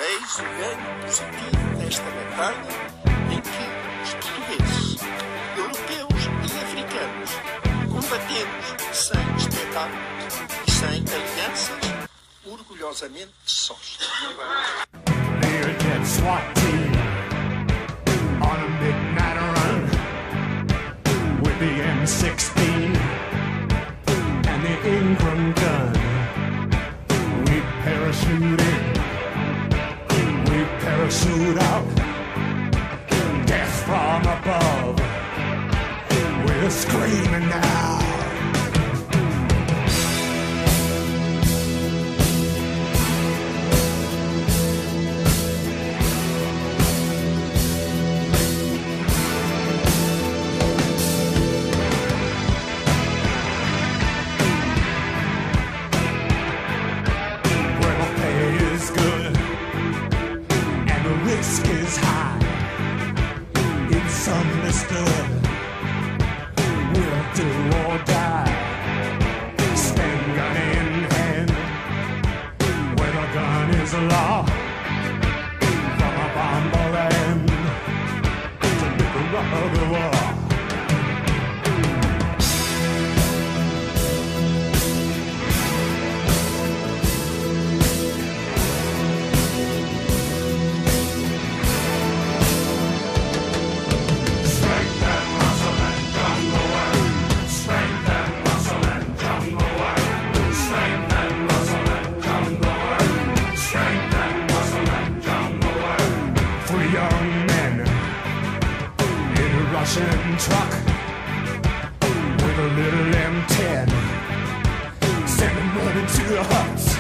Eis o ganho positivo desta batalha em que os portugueses, europeus e africanos combatemos sem espetáculo e sem alianças, orgulhosamente sós. Learjet SWAT team on a midnight run with the M16 and the Ingram gun. We parachute in, we parachute out, death from above, we're screaming now. Risk is high, it's understood, we'll do or die, stand gun in hand, where the gun is a law, from a bomber land to the rock of the war. Russian truck with a little M10, send them running to the huts.